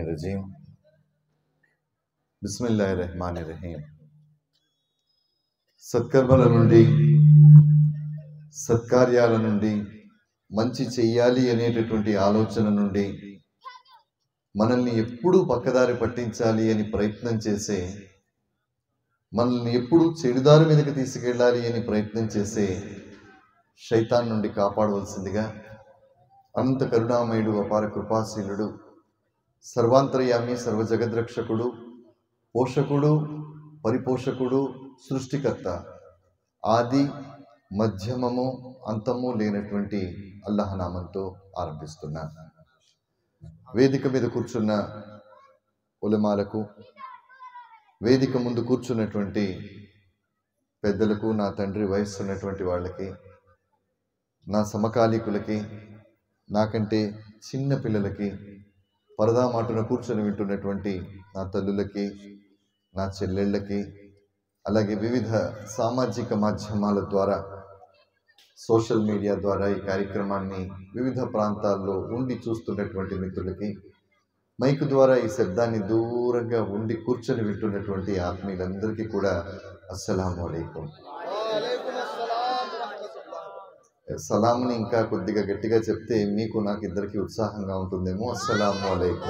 रजीम बिस्मिल्लाहिर्रहमानिर्रहीम। సత్కర్మల నుండి సత్కార్యాల నుండి మంచి చెయ్యాలి అనేటటువంటి ఆలోచన నుండి మనల్ని ఎప్పుడూ పక్కదారి పట్టించాలి అని ప్రయత్నం చేసే, మనల్ని ఎప్పుడూ చెడుదారి మీదకి తీసుకెళ్ళాలి అని ప్రయత్నం చేసే శైతాన్ నుండి కాపాడవలసిందిగా అనంత కరుణామయుడు, అపార కృపాశీలుడు, సర్వాంతర్యామి, సర్వజగద్రక్షకుడు, పోషకుడు, పరిపోషకుడు, సృష్టికర్త, ఆది మధ్యమము అంతము లేనటువంటి అల్లాహ్ నామంతో ఆరంభిస్తున్నాను. వేదిక మీద కూర్చున్న ఉలమాలకు, వేదిక ముందు కూర్చున్నటువంటి పెద్దలకు, నా తండ్రి వయస్సు ఉన్నటువంటి వాళ్ళకి, నా సమకాలీకులకి, నాకంటే చిన్న పిల్లలకి, పరదా మాటున కూర్చొని వింటున్నటువంటి నా తల్లులకి, నా చెల్లెళ్ళకి, అలాగే వివిధ సామాజిక మాధ్యమాల ద్వారా, సోషల్ మీడియా ద్వారా ఈ కార్యక్రమాన్ని వివిధ ప్రాంతాల్లో ఉండి చూస్తున్నటువంటి మిత్రులకి, మైకు ద్వారా ఈ శబ్దాన్ని దూరంగా ఉండి కూర్చొని వింటున్నటువంటి ఆత్మీయులందరికీ కూడా అస్సలాము అలైకుం. సలాంని ఇంకా కొద్దిగా గట్టిగా చెప్తే మీకు నాకు ఇద్దరికి ఉత్సాహంగా ఉంటుందేమో. అస్సలాము అలైకుం.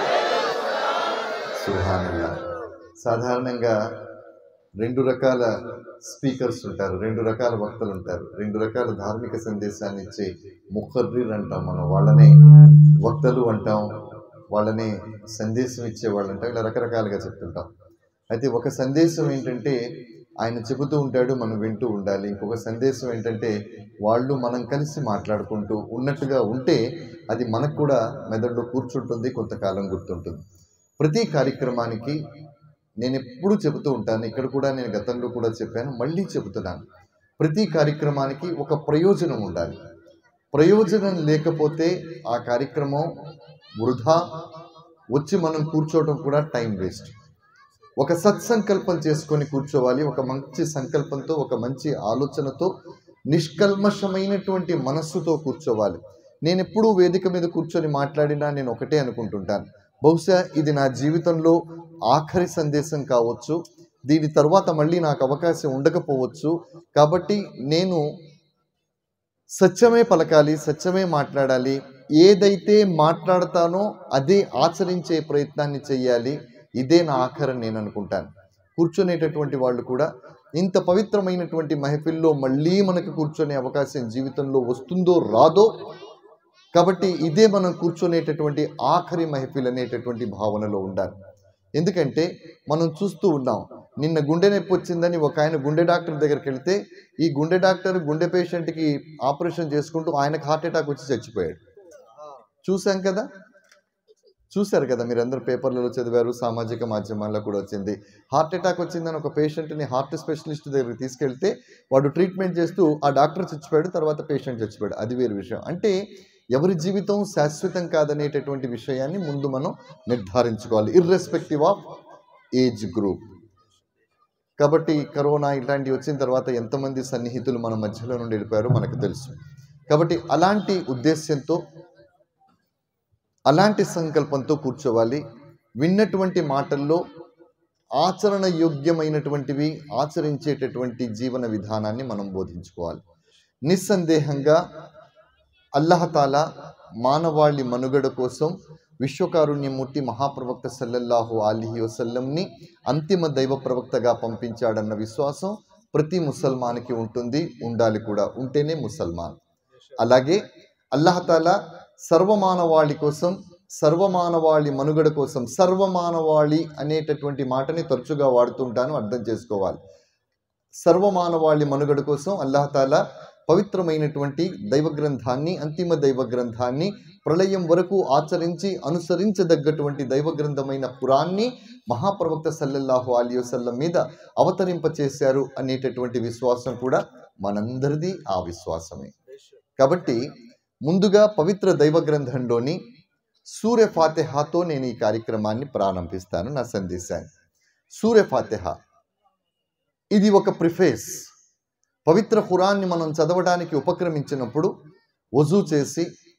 సుబ్హానల్లాహ్. సాధారణంగా రెండు రకాల స్పీకర్స్ ఉంటారు, రెండు రకాల వక్తలు ఉంటారు, రెండు రకాల ధార్మిక సందేశాన్ని ఇచ్చే ముఖర్రీర్ అంటాం మనం, వాళ్ళనే వక్తలు అంటాం, వాళ్ళనే సందేశం ఇచ్చే వాళ్ళు అంటాం, ఇలా రకరకాలుగా చెప్తుంటాం. అయితే ఒక సందేశం ఏంటంటే ఆయన చెబుతూ ఉంటాడు, మనం వింటూ ఉండాలి. ఇంకొక సందేశం ఏంటంటే వాళ్ళు మనం కలిసి మాట్లాడుకుంటూ ఉన్నట్టుగా ఉంటే అది మనకు కూడా మెదడులో కూర్చుంటుంది, కొంతకాలం గుర్తుంటుంది. ప్రతి కార్యక్రమానికి నేను ఎప్పుడూ చెబుతూ ఉంటాను, ఇక్కడ కూడా నేను గతంలో కూడా చెప్పాను, మళ్ళీ చెబుతున్నాను, ప్రతి కార్యక్రమానికి ఒక ప్రయోజనం ఉండాలి. ప్రయోజనం లేకపోతే ఆ కార్యక్రమం వృధా, వచ్చి మనం కూర్చోవడం కూడా టైం వేస్ట్. ఒక సత్సంకల్పం చేసుకొని కూర్చోవాలి, ఒక మంచి సంకల్పంతో, ఒక మంచి ఆలోచనతో, నిష్కల్మషమైనటువంటి మనస్సుతో కూర్చోవాలి. నేను ఎప్పుడూ వేదిక మీద కూర్చొని మాట్లాడినా నేను ఒకటే అనుకుంటుంటాను, బహుశా ఇది నా జీవితంలో ఆఖరి సందేశం కావచ్చు, దీని తర్వాత మళ్ళీ నాకు అవకాశం ఉండకపోవచ్చు, కాబట్టి నేను సత్యమే పలకాలి, సత్యమే మాట్లాడాలి, ఏదైతే మాట్లాడతానో అదే ఆచరించే ప్రయత్నాన్ని చెయ్యాలి, ఇదే నా ఆఖరని నేను అనుకుంటాను. కూర్చునేటటువంటి వాళ్ళు కూడా ఇంత పవిత్రమైనటువంటి మహఫిల్లో మళ్ళీ మనకు కూర్చునే అవకాశం జీవితంలో వస్తుందో రాదో, కాబట్టి ఇదే మనం కూర్చునేటటువంటి ఆఖరి మహఫిల్ అనేటటువంటి భావనలో ఉండాలి. ఎందుకంటే మనం చూస్తూ ఉన్నాం, నిన్న గుండె నొప్పి వచ్చిందని ఒక ఆయన గుండె డాక్టర్ దగ్గరికి వెళ్తే, ఈ గుండె డాక్టర్ గుండె పేషెంట్కి ఆపరేషన్ చేసుకుంటూ ఆయనకు హార్ట్ అటాక్ వచ్చి చచ్చిపోయాడు. చూసాం కదా, చూశారు కదా, మీరందరూ పేపర్లలో చదివారు, సామాజిక మాధ్యమాల్లో కూడా వచ్చింది. హార్ట్ అటాక్ వచ్చిందని ఒక పేషెంట్ని హార్ట్ స్పెషలిస్ట్ దగ్గరికి తీసుకెళ్తే వాడు ట్రీట్మెంట్ చేస్తూ ఆ డాక్టర్ చచ్చిపోయాడు, తర్వాత పేషెంట్ చచ్చిపోయాడు. అది వేరు విషయం. అంటే ఎవరి జీవితం శాశ్వతం కాదనేటటువంటి విషయాన్ని ముందు మనం నిర్ధారించుకోవాలి, ఇర్రెస్పెక్టివ్ ఆఫ్ ఏజ్ గ్రూప్. కాబట్టి కరోనా ఇట్లాంటివి వచ్చిన తర్వాత ఎంతమంది సన్నిహితులు మన మధ్యలో నుండి వెళ్ళిపోయారో మనకు తెలుసు. కాబట్టి అలాంటి ఉద్దేశ్యంతో, అలాంటి సంకల్పంతో కూర్చోవాలి. విన్నటువంటి మాటల్లో ఆచరణ యోగ్యమైనటువంటివి, ఆచరించేటటువంటి జీవన విధానాన్ని మనం బోధించుకోవాలి. నిస్సందేహంగా అల్లాహతాలా మానవాళి మనుగడ కోసం విశ్వకారుణ్యమూర్తి మహాప్రవక్త సల్లల్లాహు అలైహి వసల్లంని అంతిమ దైవ ప్రవక్తగా పంపించాడన్న విశ్వాసం ప్రతి ముసల్మాన్కి ఉంటుంది, ఉండాలి కూడా, ఉంటేనే ముసల్మాన్. అలాగే అల్లాహతాలా సర్వమానవాళి కోసం, సర్వమానవాళి మనుగడ కోసం, సర్వమానవాళి అనేటటువంటి మాటని తరచుగా వాడుతుంటాను, అర్థం చేసుకోవాలి. సర్వమానవాళి మనుగడ కోసం అల్లాహతాలా పవిత్రమైనటువంటి దైవ గ్రంథాన్ని, అంతిమ దైవ గ్రంథాన్ని, ప్రళయం వరకు ఆచరించి అనుసరించదగ్గటువంటి దైవ గ్రంథమైన ఖురాన్ని మహాప్రవక్త సల్లల్లాహు అలైహి వసల్లం మీద అవతరింపచేశారు అనేటటువంటి విశ్వాసం కూడా మనందరిది ఆ విశ్వాసమే. కాబట్టి ముందుగా పవిత్ర దైవ గ్రంథంలోని సూరె ఫాతిహాతో నేను ఈ కార్యక్రమాన్ని ప్రారంభిస్తాను, నా సందేశాన్ని. సూరె ఫాతిహా ఇది ఒక ప్రిఫేస్. పవిత్ర ఖురాన్ని మనం చదవడానికి ఉపక్రమించినప్పుడు వజూ చేసి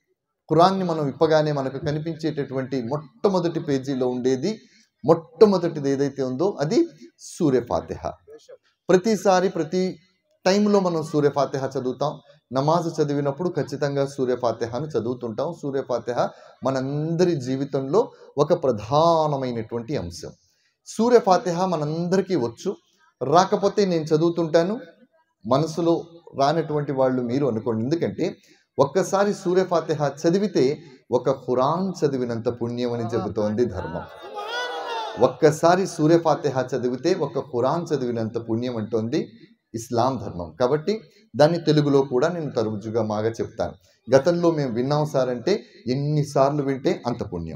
ఖురాన్ని మనం ఇప్పగానే మనకు కనిపించేటటువంటి మొట్టమొదటి పేజీలో ఉండేది, మొట్టమొదటిది ఏదైతే ఉందో అది సూరే ఫాతిహ. ప్రతిసారి ప్రతి టైంలో మనం సూరే ఫాతిహ చదువుతాం. నమాజ్ చదివినప్పుడు ఖచ్చితంగా సూరే ఫాతిహను చదువుతుంటాం. సూరే ఫాతిహ మనందరి జీవితంలో ఒక ప్రధానమైనటువంటి అంశం. సూరే ఫాతిహ మనందరికీ వచ్చు. రాకపోతే నేను చదువుతుంటాను, మనసులో రానటువంటి వాళ్ళు మీరు అనుకోండి. ఎందుకంటే ఒక్కసారి సూరే ఫాతిహ చదివితే ఒక ఖురాన్ చదివినంత పుణ్యం అని చెబుతోంది ధర్మం. ఒక్కసారి సూరే ఫాతిహ చదివితే ఒక ఖురాన్ చదివినంత పుణ్యం అంటోంది ఇస్లాం ధర్మం. కాబట్టి దాన్ని తెలుగులో కూడా నేను తరచుగా మాగా చెప్తాను. గతంలో మేము విన్నాం సార్ అంటే ఎన్నిసార్లు వింటే అంత పుణ్యం,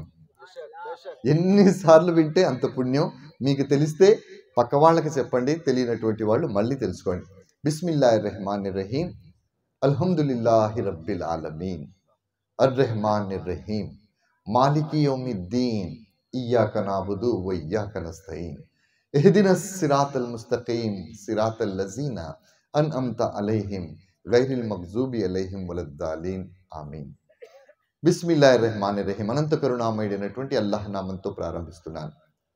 ఎన్నిసార్లు వింటే అంత పుణ్యం. మీకు తెలిస్తే పక్క వాళ్ళకి చెప్పండి, తెలియనటువంటి వాళ్ళు మళ్ళీ తెలుసుకోండి. బిస్మిల్లాహిర్ రెహమానిర్ రహీం, అల్హమ్దులిల్లాహి రబ్బిల్ ఆలమీన్, అర్రెహమానిర్ రహీం, మాలికి యౌమిద్దీన్, ఇయ్యాక నాబుదు వ ఇయ్యాక నస్తఈన్, ఇహ్దినస్ సిరాతల్ ముస్తఖీం, సిరాతల్ లజీనా అన్అమ్త అలైహిం, గైరిల్ మగ్జూబి అలైహిం వలద్దాలీన్, ఆమీన్. బిస్మిల్లాహిర్ రెహమానిర్ రహీం, అనంత కరుణామయుడైనటువంటి అల్లాహ్ నామంతో ప్రారంభిస్తున్నాను.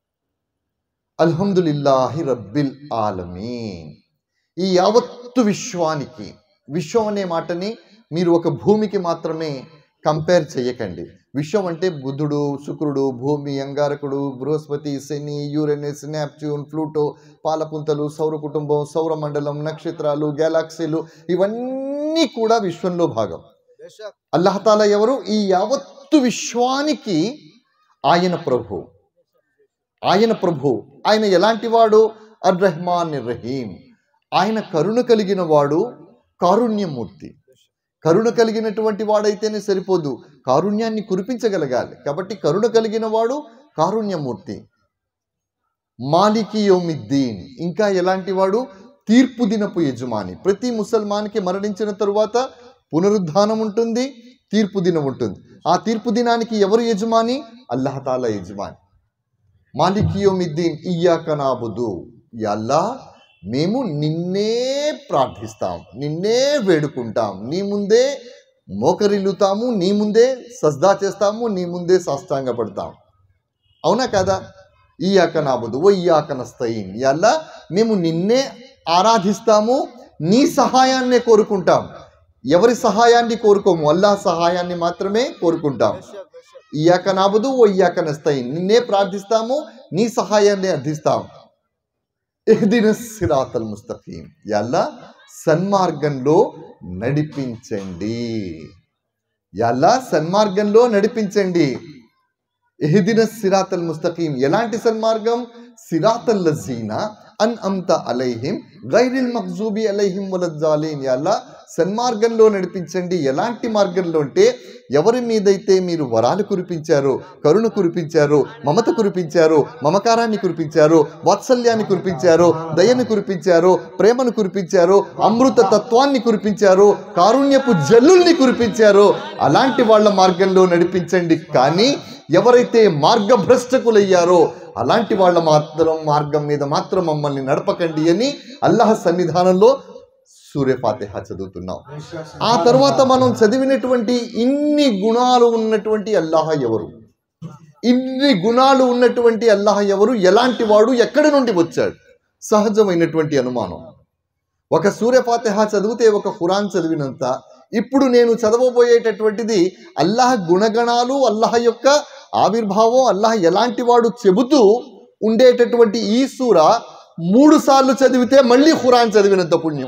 అల్హమ్దులిల్లాహి రబ్బిల్ ఆలమీన్. ఈ యావత్తు విశ్వానికి, విశ్వం అనే మాటని మీరు ఒక భూమికి మాత్రమే కంపేర్ చేయకండి. విశ్వం అంటే బుధుడు, శుక్రుడు, భూమి, అంగారకుడు, బృహస్పతి, శని, యురేనస్, నెప్ట్యూన్, ప్లూటో, పాలపుంతలు, సౌర కుటుంబం, సౌరమండలం, నక్షత్రాలు, గ్యాలాక్సీలు, ఇవన్నీ కూడా విశ్వంలో భాగం. అల్లాహతాలా ఎవరు? ఈ యావత్తు విశ్వానికి ఆయన ప్రభు. ఆయన ప్రభు. ఆయన ఎలాంటి వాడు? అర్రెహమానిర్ రహీం. ఆయన కరుణ కలిగిన వాడు, కారుణ్యమూర్తి. కరుణ కలిగినటువంటి వాడైతేనే సరిపోదు, కారుణ్యాన్ని కురిపించగలగాలి. కాబట్టి కరుణ కలిగిన వాడు, కారుణ్యమూర్తి. మాలికి యౌమిద్దీన్. ఇంకా ఎలాంటి వాడు? తీర్పు దినపు యజమాని. ప్రతి ముసల్మాన్కి మరణించిన తరువాత పునరుద్ధానం ఉంటుంది, తీర్పు దినం ఉంటుంది. ఆ తీర్పు దినానికి ఎవరు యజమాని? అల్లాహతాలా యజమాని. మాలికి యౌమిద్దీన్, ఇయ్యాక నాబుదు, యా అల్లాహ్ మేము నిన్నే ప్రార్థిస్తాం, నిన్నే వేడుకుంటాం, నీ ముందే మోకరిల్లుతాము, నీ ముందే సజ్దా చేస్తాము, నీ ముందే సాష్టాంగపడతాం. అవునా కదా? ఇయ్యాక నాబుదు వ ఇయ్యాక నస్తఈన్. యా అల్లాహ్ మేము నిన్నే ఆరాధిస్తాము, నీ సహాయాన్నే కోరుకుంటాం. ఎవరి సహాయాన్ని కోరుకోము, అల్లాహ్ సహాయాన్ని మాత్రమే కోరుకుంటాం. ఇయ్యాక నాబుదు వ ఇయ్యాక నస్తఈన్. నిన్నే ప్రార్థిస్తాము, నీ సహాయాన్ని అర్థిస్తాం. ఇహ్దినస్ సిరాతల్ ముస్తఖీం. యా అల్లాహ్ సన్మార్గంలో నడిపించండి, యా అల్లాహ్ సన్మార్గంలో నడిపించండి. ఇహ్దినస్ సిరాతల్ ముస్తఖీం. ఎలాంటి సన్మార్గం? సిరాతల్ లజీనా అన్అమ్త అలైహిం, గైరిల్ మగ్జూబి అలైహిం వలద్దాలీన్. యా అల్లాహ్ సన్మార్గంలో నడిపించండి. ఎలాంటి మార్గంలో అంటే ఎవరి మీదైతే మీరు వరాలు కురిపించారో, కరుణ కురిపించారో, మమత కురిపించారో, మమకారాన్ని కురిపించారో, వాత్సల్యాన్ని కురిపించారో, దయను కురిపించారో, ప్రేమను కురిపించారో, అమృత తత్వాన్ని కురిపించారో, కారుణ్యపు జల్లుల్ని కురిపించారో అలాంటి వాళ్ళ మార్గంలో నడిపించండి. కానీ ఎవరైతే మార్గభ్రష్టకులయ్యారో అలాంటి వాళ్ళ మార్గం మీద మాత్రం మమ్మల్ని నడపకండి అని అల్లాహ్ సన్నిధానంలో సూరే ఫాతిహ చదువుతున్నాం. ఆ తర్వాత మనం చదివినటువంటి ఇన్ని గుణాలు ఉన్నటువంటి అల్లాహ్ ఎవరు? ఇన్ని గుణాలు ఉన్నటువంటి అల్లాహ్ ఎవరు? ఎలాంటి వాడు? ఎక్కడి నుండి వచ్చాడు? సహజమైనటువంటి అనుమానం. ఒక సూరే ఫాతిహ చదివితే ఒక ఖురాన్ చదివినంత. ఇప్పుడు నేను చదవబోయేటటువంటిది అల్లాహ్ గుణగణాలు, అల్లాహ్ యొక్క ఆవిర్భావం, అల్లాహ్ ఎలాంటి వాడు చెబుతూ ఉండేటటువంటి ఈ సూర 3 సార్లు చదివితే మళ్ళీ ఖురాన్ చదివినంత పుణ్యం.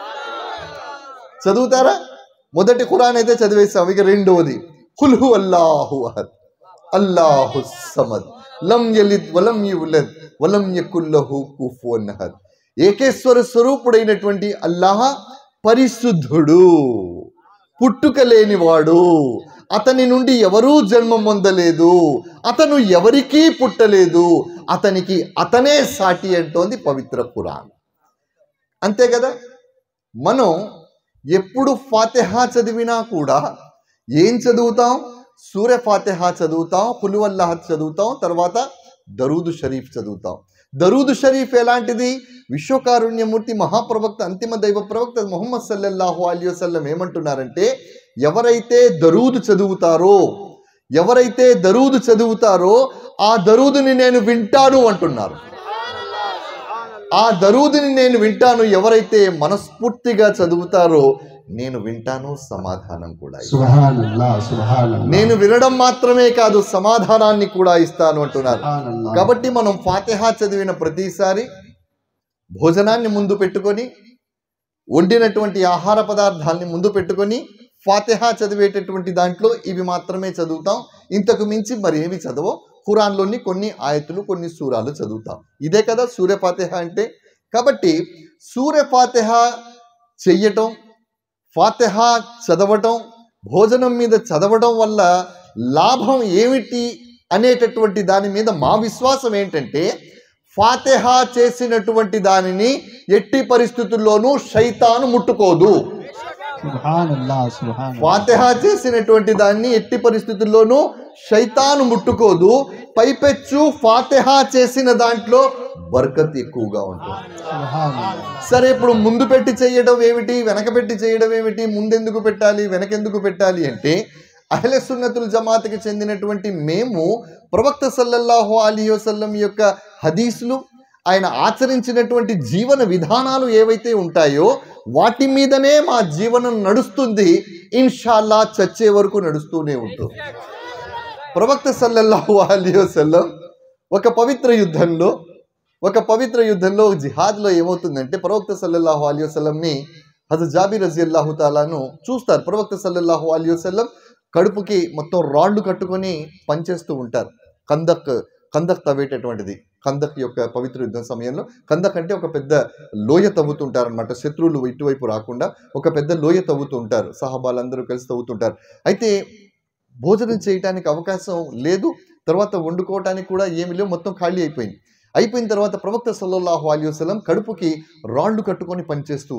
చదువుతారా? మొదటి ఖురాన్ అయితే చదివేస్తాం. ఇక రెండవది ఖుల్ హువల్లాహు అహద్ అల్లాహు సమద్ లం యలిద్ వలం యూలద్ వలం యకుల్ లహు కుఫువన్ అహద్. ఏకేశ్వర స్వరూపుడైనటువంటి అల్లాహ్ పరిశుద్ధుడు, పుట్టుక లేనివాడు, అతని నుండి ఎవరూ జన్మ పొందలేదు, అతను ఎవరికీ పుట్టలేదు, అతనికి అతనే సాటి అంటోంది పవిత్ర ఖురాన్. అంతే కదా? మనం ఎప్పుడు ఫాతిహ చదివినా కూడా ఏం చదువుతాం? సూరే ఫాతిహ చదువుతాం, ఖుల్ హువల్లాహ్ చదువుతాం, తర్వాత దరూద్ షరీఫ్ చదువుతాం. దరూద్ షరీఫ్ ఎలాంటిది? విశ్వకారుణ్యమూర్తి మహాప్రవక్త, అంతిమ దైవ ప్రవక్త ముహమ్మద్ సల్లల్లాహు అలైహి వసల్లం ఏమంటున్నారంటే, ఎవరైతే దరూద్ చదువుతారో ఆ దరూదుని నేను వింటాను అంటున్నారు. ఆ దరూదుని నేను వింటాను. ఎవరైతే మనస్ఫూర్తిగా చదువుతారో నేను వింటాను, సమాధానం కూడా నేను వినడం మాత్రమే కాదు, సమాధానాన్ని కూడా ఇస్తాను అంటున్నారు. కాబట్టి మనం ఫాతిహా చదివిన ప్రతిసారి భోజనాన్ని ముందు పెట్టుకొని, వండినటువంటి ఆహార పదార్థాలని ముందు పెట్టుకొని ఫాతిహా చదివేటటువంటి దాంట్లో ఇవి మాత్రమే చదువుతాం. ఇంతకు మించి మరేమి చదవం. ఖురాన్లోని కొన్ని ఆయతులు, కొన్ని సూరాలు చదువుతాం. ఇదే కదా సూర్య ఫాతిహా అంటే. కాబట్టి సూర్య ఫాతిహా చెయ్యటం, ఫాతిహా చదవటం, భోజనం మీద చదవడం వల్ల లాభం ఏమిటి అనేటటువంటి దాని మీద మా విశ్వాసం ఏంటంటే, ఫాతిహా చేసినటువంటి దానిని ఎట్టి పరిస్థితుల్లోనూ శైతాను ముట్టుకోదు. ఫాతిహా చేసినటువంటి దాన్ని ఎట్టి పరిస్థితుల్లోనూ శైతాను ముట్టుకోదు. పైపెచ్చు ఫాతిహా చేసిన దాంట్లో బర్కత్ ఎక్కువగా ఉంటుంది. సరే, ఇప్పుడు ముందు పెట్టి చేయడం ఏమిటి, వెనక పెట్టి చేయడం ఏమిటి, ముందెందుకు పెట్టాలి, వెనకెందుకు పెట్టాలి అంటే, అహ్లే సున్నతుల్ జమాత్కి చెందినటువంటి మేము ప్రవక్త సల్లల్లాహు అలైహి వసల్లం యొక్క హదీసులు, ఆయన ఆచరించినటువంటి జీవన విధానాలు ఏవైతే ఉంటాయో వాటి మీదనే మా జీవనం నడుస్తుంది. ఇన్షాల్లా చచ్చే వరకు నడుస్తూనే ఉంటుంది. ప్రవక్త సల్లల్లాహు అలైహి వసల్లం ఒక పవిత్ర యుద్ధంలో జిహాద్లో ఏమవుతుందంటే, ప్రవక్త సల్లల్లాహు అలైహి వసల్లంని హజరత్ జాబిర్ రజియల్లాహు తాలాను చూస్తారు. ప్రవక్త సల్లల్లాహు అలైహి వసల్లం కడుపుకి మొత్తం రాళ్లు కట్టుకొని పనిచేస్తూ ఉంటారు. కందక్ తవ్వేటటువంటిది. కందక్ యొక్క పవిత్ర యుద్ధం సమయంలో, కందక్ అంటే ఒక పెద్ద లోయ తవ్వుతుంటారు అనమాట. శత్రువులు ఇటువైపు రాకుండా ఒక పెద్ద లోయ తవ్వుతూ ఉంటారు. సహాబాలందరూ కలిసి తవ్వుతుంటారు. అయితే భోజనం చేయడానికి అవకాశం లేదు, తర్వాత వండుకోవటానికి కూడా ఏమి లేవు, మొత్తం ఖాళీ అయిపోయిన తర్వాత ప్రవక్త సల్లల్లాహు అలైహి వసల్లం కడుపుకి రాళ్లు కట్టుకొని పనిచేస్తూ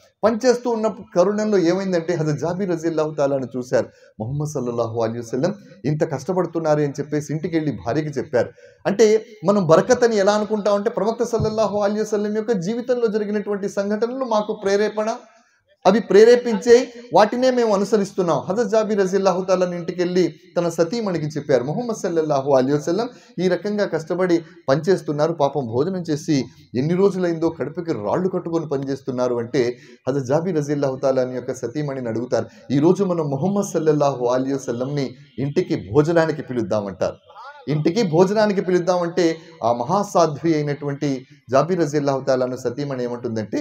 ఉన్న కరుణంలో ఏమైందంటే, హజరత్ జాబిర్ రజియల్లాహు తాలాను చూశారు. ముహమ్మద్ సల్లల్లాహు అలైహి వసల్లం ఇంత కష్టపడుతున్నారు అని చెప్పేసి ఇంటికి వెళ్ళి భార్యకి చెప్పారు. అంటే మనం బరకత్ అని ఎలా అనుకుంటామంటే, ప్రవక్త సల్లల్లాహు అలైహి వసల్లం యొక్క జీవితంలో జరిగినటువంటి సంఘటనలు మాకు ప్రేరేపణ, అవి ప్రేరేపించే వాటినే మేము అనుసరిస్తున్నాం. హజరత్ జాబిర్ రజియల్లాహు తాలాను ఇంటికి వెళ్ళి తన సతీమణికి చెప్పారు, ముహమ్మద్ సల్లల్లాహు అలైహి వసల్లం ఈ రకంగా కష్టపడి పనిచేస్తున్నారు, పాపం భోజనం చేసి ఎన్ని రోజులైందో కడుపుకి రాళ్లు కట్టుకొని పనిచేస్తున్నారు అంటే, హజరత్ జాబిర్ రజియల్లాహు తాలాను యొక్క సతీమణిని అడుగుతారు, ఈరోజు మనం ముహమ్మద్ సల్లల్లాహు అలైహి వసల్లంని ఇంటికి భోజనానికి పిలుద్దామంటారు. ఇంటికి భోజనానికి పిలుద్దామంటే ఆ మహాసాధ్వి అయినటువంటి జాబిర్ రజియల్లాహు తాలాను సతీమణి ఏమంటుందంటే,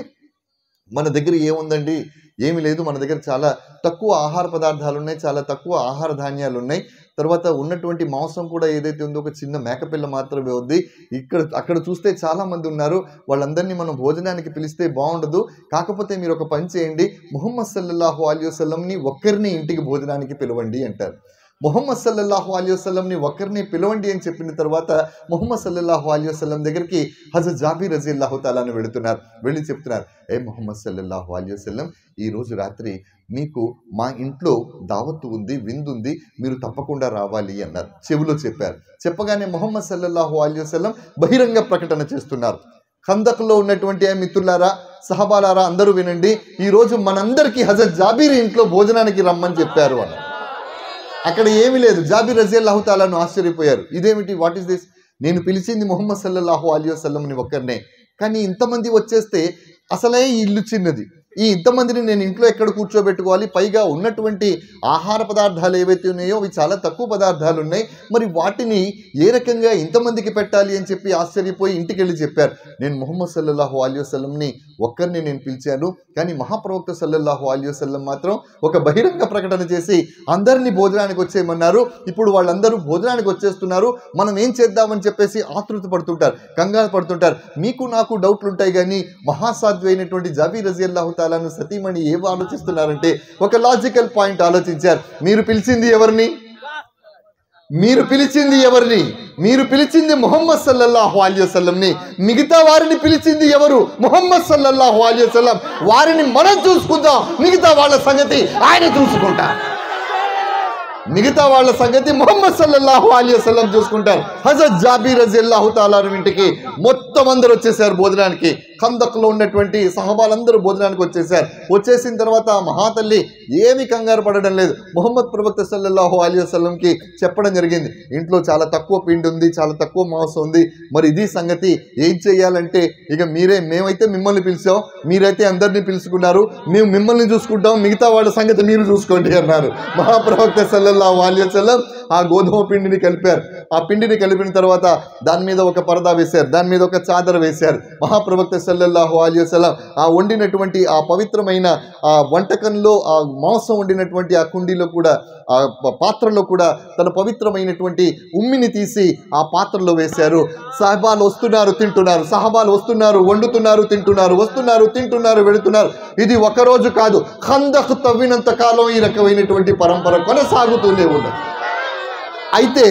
మన దగ్గర ఏముందండి, ఏమి లేదు, మన దగ్గర చాలా తక్కువ ఆహార పదార్థాలు ఉన్నాయి, చాలా తక్కువ ఆహార ధాన్యాలు ఉన్నాయి, తర్వాత ఉన్నటువంటి మాంసం కూడా ఏదైతే ఉందో ఒక చిన్న మేకపిల్ల మాత్రమే ఉంది, అక్కడ చూస్తే చాలా మంది ఉన్నారు, వాళ్ళందరినీ మనం భోజనానికి పిలిస్తే బాగుండదు, కాకపోతే మీరు ఒక పని చేయండి, ముహమ్మద్ సల్లల్లాహు అలైహి వసల్లంని ఒక్కరిని ఇంటికి భోజనానికి పిలవండి అంటారు. ముహమ్మద్ సల్లల్లాహు అలైహి వసల్లంని ఒక్కరిని పిలవండి అని చెప్పిన తర్వాత ముహమ్మద్ సల్లల్లాహు అలైహి వసల్లం దగ్గరికి హజరత్ జాబిర్ రజియల్లాహు తాలాను వెళ్ళి చెప్తున్నారు, ఏ ముహమ్మద్ సల్లల్లాహు అలైహి వసల్లం, ఈ రోజు రాత్రి మీకు మా ఇంట్లో దావత్తు ఉంది, విందుంది, మీరు తప్పకుండా రావాలి అన్నారు. చెవిలో చెప్పారు. చెప్పగానే ముహమ్మద్ సల్లల్లాహు అలైహి వసల్లం బహిరంగ ప్రకటన చేస్తున్నారు, ఖందక్లో ఉన్నటువంటి మిత్రులారా, సహబాలారా, అందరూ వినండి, ఈరోజు మనందరికీ హజరత్ జాబిర్ ఇంట్లో భోజనానికి రమ్మని చెప్పారు అన్నారు. అక్కడ ఏమీ లేదు. జాబిర్ రజియల్లాహు తాలాను ఆశ్చర్యపోయారు, ఇదేమిటి, వాట్ ఈస్ దిస్, నేను పిలిచింది ముహమ్మద్ సల్లల్లాహు అలైహి వసల్లంని ఒక్కరినే, కానీ ఇంతమంది వచ్చేస్తే అసలే ఈ ఇల్లు చిన్నది, ఈ ఇంతమందిని నేను ఇంట్లో ఎక్కడ కూర్చోబెట్టుకోవాలి, పైగా ఉన్నటువంటి ఆహార పదార్థాలు ఏవైతే ఉన్నాయో అవి చాలా తక్కువ పదార్థాలు ఉన్నాయి, మరి వాటిని ఏ రకంగా ఇంతమందికి పెట్టాలి అని చెప్పి ఆశ్చర్యపోయి ఇంటికి వెళ్ళి చెప్పారు, నేను ముహమ్మద్ సల్లల్లాహు అలైహి వసల్లంని ఒక్కరిని నేను పిలిచాను, కానీ మహాప్రవక్త సల్లల్లాహు అలైహి వసల్లం మాత్రం ఒక బహిరంగ ప్రకటన చేసి అందరినీ భోజనానికి వచ్చేయమన్నారు. ఇప్పుడు వాళ్ళందరూ భోజనానికి వచ్చేస్తున్నారు, మనం ఏం చేద్దామని చెప్పేసి ఆతృత పడుతుంటారు, కంగారు పడుతుంటారు. మీకు నాకు డౌట్లు ఉంటాయి, కానీ మహాసాధ్వి అయినటువంటి జాబిర్ రజియల్లాహు తాలాను సతీమణి ఏం ఆలోచిస్తున్నారంటే ఒక లాజికల్ పాయింట్ ఆలోచించారు. మీరు పిలిచింది ఎవరిని? మీరు పిలిచింది ముహమ్మద్ సల్లల్లాహు అలైహి వసల్లంని. మిగతా వారిని పిలిచింది ఎవరు? ముహమ్మద్ సల్లల్లాహు అలైహి వసల్లం. వారిని మనం చూసుకుందాం, మిగతా వాళ్ళ సంగతి ఆయన చూసుకుంటారు. మిగతా వాళ్ళ సంగతి ముహమ్మద్ సల్లల్లాహు అలైహి వసల్లం చూసుకుంటారు. హజరత్ జాబిర్ రజియల్లాహు తాలా ఇంటికి మొత్తం అందరూ వచ్చేసారు భోజనానికి. ఖందక్లో ఉన్నటువంటి సహబాలందరూ భోజనానికి వచ్చేసిన తర్వాత ఆ మహాతల్లి ఏమీ కంగారు పడడం లేదు. ముహమ్మద్ ప్రవక్త సల్లల్లాహు అలైహి వసల్లంకి చెప్పడం జరిగింది, ఇంట్లో చాలా తక్కువ పిండి ఉంది, చాలా తక్కువ మాంసం ఉంది, మరి ఇది సంగతి ఏం చేయాలంటే ఇక మేమైతే మిమ్మల్ని పిలిచాం, మీరైతే అందరినీ పిలుచుకున్నారు, మేము మిమ్మల్ని చూసుకుంటాం, మిగతా వాళ్ళ సంగతి మీరు చూసుకోండి అన్నారు. మహాప్రవక్త సల్లల్లాహు అలైహి వసల్లం ఆ గోధుమ పిండిని కలిపారు. ఆ పిండిని కలిపిన తర్వాత దాని మీద ఒక పరదా వేశారు, దాని మీద ఒక చాదర వేశారు. మహాప్రవక్త సల్లల్లాహు అలైహి వసల్లం ఆ వండినటువంటి ఆ పవిత్రమైన ఆ వంటకంలో ఆ మాంసం వండినటువంటి ఆ కుండీలో కూడా ఆ పాత్రలో కూడా తన పవిత్రమైనటువంటి ఉమ్మిని తీసి ఆ పాత్రలో వేశారు. సహబాలు వస్తున్నారు, తింటున్నారు, సహబాలు వస్తున్నారు, వండుతున్నారు, తింటున్నారు, వస్తున్నారు, తింటున్నారు, వెళుతున్నారు. ఇది ఒకరోజు కాదు, ఖందక్ తవ్వినంత కాలం ఈ రకమైనటువంటి పరంపర కొనసాగుతూనే ఉన్నది. అయితే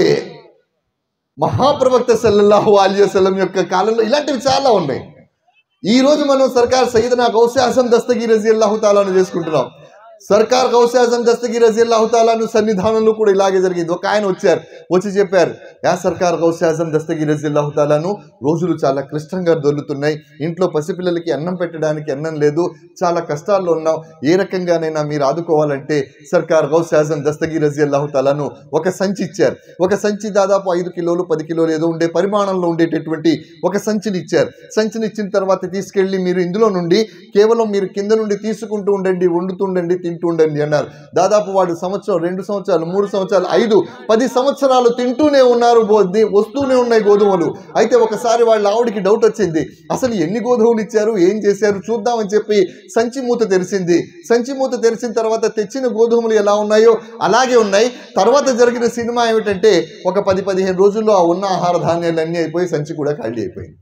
మహాప్రవక్త సల్లల్లాహు అలైహి వసల్లం యొక్క కాలంలో ఇలాంటివి చాలా ఉన్నాయి. ఈరోజు మనం సర్కార్ సయ్యదనా గౌసే ఆజం దస్తగీర్ రజియల్లాహు తాలాను చేసుకుంటున్నాం. సర్కార్ గౌసే ఆజం దస్తగీర్ రజియల్లాహు తాలాను సన్నిధానంలో కూడా ఇలాగే జరిగింది. ఒక ఆయన వచ్చి చెప్పారు, యా సర్కార్ గౌసే ఆజం దస్తగీర్ రజియల్లాహు తాలాను, రోజులు చాలా క్లిష్టంగా దొరుకుతున్నాయి, ఇంట్లో పసిపిల్లలకి అన్నం పెట్టడానికి అన్నం లేదు, చాలా కష్టాల్లో ఉన్నాం, ఏ రకంగానైనా మీరు ఆదుకోవాలంటే సర్కార్ గౌసే ఆజం దస్తగీర్ రజియల్లాహు తాలాను ఒక సంచి ఇచ్చారు. ఒక సంచి దాదాపు 5 కిలోలు 10 కిలోలు ఏదో ఉండే పరిమాణంలో ఉండేటటువంటి ఒక సంచిని ఇచ్చారు. సంచిని ఇచ్చిన తర్వాత తీసుకెళ్ళి మీరు ఇందులో నుండి కేవలం మీరు కింద నుండి తీసుకుంటూ ఉండండి, వండుతుండండి, తింటూ ఉండండి అన్నారు. దాదాపు వాడు సంవత్సరం, 2 సంవత్సరాలు, 3 సంవత్సరాలు, 5, 10 సంవత్సరాలు తింటూనే ఉన్నారు, వస్తూనే ఉన్నాయి గోధుమలు. అయితే ఒకసారి వాళ్ళ ఆవిడికి డౌట్ వచ్చింది, అసలు ఎన్ని గోధుమలు ఇచ్చారు, ఏం చేశారు చూద్దామని చెప్పి సంచి మూత తెరిచింది. సంచి మూత తెరిచిన తర్వాత తెచ్చిన గోధుమలు ఎలా ఉన్నాయో అలాగే ఉన్నాయి. తర్వాత జరిగిన సినిమా ఏమిటంటే ఒక 10-15 రోజుల్లో ఆ ఉన్న ఆహార ధాన్యాలు అన్నీ అయిపోయి సంచి కూడా ఖాళీ అయిపోయింది.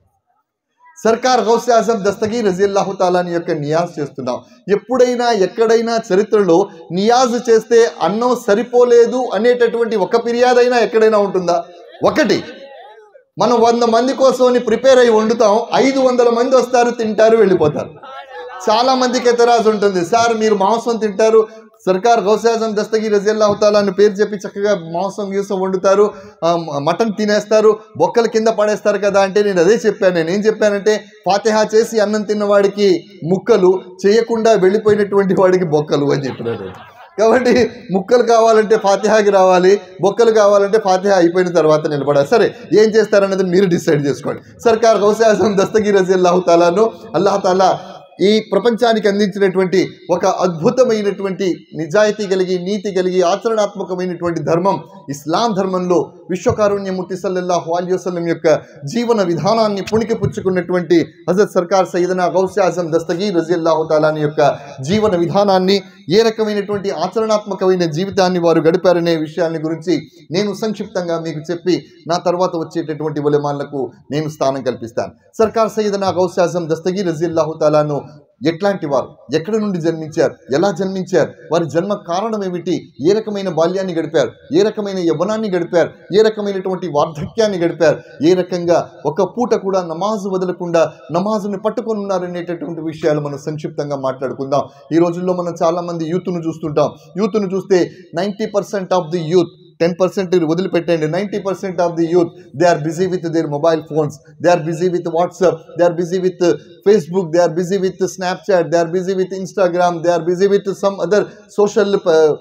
సర్కార్ గౌసే ఆజం దస్తగీర్ రజియల్లాహు తాలాని యొక్క నియాజ్ చేస్తున్నాం. ఎప్పుడైనా ఎక్కడైనా చరిత్రలో నియాజ్ చేస్తే అన్నం సరిపోలేదు అనేటటువంటి ఒక ఫిర్యాదైనా ఎక్కడైనా ఉంటుందా? ఒకటి, మనం 100 మంది కోసం ప్రిపేర్ అయ్యి వండుతాం, 500 మంది వస్తారు, తింటారు, వెళ్ళిపోతారు. చాలా మందికి ఎతరాజు ఉంటుంది, సార్ మీరు మాంసం తింటారు, సర్కార్ గౌసే ఆజం దస్తగీర్ రజియల్లాహు తాలా అని పేరు చెప్పి చక్కగా మాంసం గీసం వండుతారు, మటన్ తినేస్తారు, బొక్కల కింద పడేస్తారు కదా అంటే నేను అదే చెప్పాను. నేనేం చెప్పానంటే ఫాతిహా చేసి అన్నం తిన్నవాడికి ముక్కలు, చేయకుండా వెళ్ళిపోయినటువంటి వాడికి బొక్కలు అని చెప్పినాడు. కాబట్టి ముక్కలు కావాలంటే ఫాతిహాకి రావాలి, బొక్కలు కావాలంటే ఫాతిహా అయిపోయిన తర్వాత నిలబడాలి. సరే ఏం చేస్తారనేది మీరు డిసైడ్ చేసుకోండి. సర్కార్ గౌసే ఆజం దస్తగీర్ రజియల్లాహు తాలాను అల్లాహ్ తాలా ఈ ప్రపంచానికి అందించినటువంటి ఒక అద్భుతమైనటువంటి నిజాయితీ కలిగి, నీతి కలిగి, ఆచరణాత్మకమైనటువంటి ధర్మం ఇస్లాం ధర్మంలో విశ్వకారుణ్యమూర్తి సల్లల్లాహు అలైహి వసల్లం యొక్క జీవన విధానాన్ని పుణికిపుచ్చుకున్నటువంటి హజరత్ సర్కార్ సయ్యదనా గౌసే ఆజం దస్తగీర్ రజియల్లాహు తాలాని యొక్క జీవన విధానాన్ని, ఏ రకమైనటువంటి ఆచరణాత్మకమైన జీవితాన్ని వారు గడిపారనే విషయాన్ని గురించి నేను సంక్షిప్తంగా మీకు చెప్పి నా తర్వాత వచ్చేటటువంటి ఉలమాలకు నేను స్థానం కల్పిస్తాను. సర్కార్ సయ్యదనా గౌసే ఆజం దస్తగీర్ రజియల్లాహు తాలాను ఎట్లాంటి వారు, ఎక్కడి నుండి జన్మించారు, ఎలా జన్మించారు, వారి జన్మ కారణం ఏమిటి, ఏ రకమైన బాల్యాన్ని గడిపారు, ఏ రకమైన యవ్వనాన్ని గడిపారు, ఏ రకమైనటువంటి వార్ధక్యాన్ని గడిపారు, ఏ రకంగా ఒక పూట కూడా నమాజు వదలకుండా నమాజుని పట్టుకొని ఉన్నారనేటటువంటి విషయాలు మనం సంక్షిప్తంగా మాట్లాడుకుందాం. ఈ రోజుల్లో మనం చాలామంది యూత్ను చూస్తుంటాం. యూత్ను చూస్తే 90% ఆఫ్ ది యూత్, 10% వదిలిపెట్టండి, 90% of the youth they are busy with their mobile phones, they are busy with WhatsApp, they are busy with Facebook, they are busy with Snapchat, they are busy with Instagram, they are busy with some other social